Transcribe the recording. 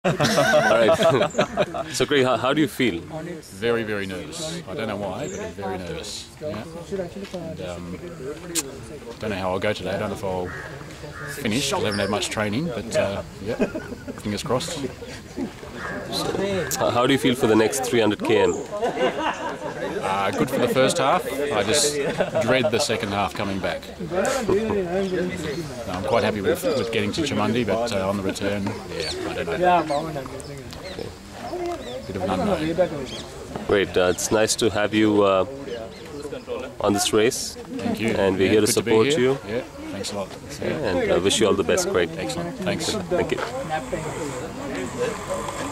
All right. So, Craig, how do you feel? Very, very nervous. I don't know why, but I'm very nervous. Yeah. And, don't know how I'll go today. I don't know if I'll finish because I haven't had much training, but yeah, fingers crossed. How do you feel for the next 300 km? Good for the first half. I just dread the second half coming back. I'm quite happy with getting to Chamundi, but on the return, yeah, I don't know. Bit of an unknown. Great. It's nice to have you on this race. Thank you. And we're Yeah, here to good support be here. you. Yeah, thanks a lot. And I wish you all the best, Craig. Excellent. Thanks. Thank you.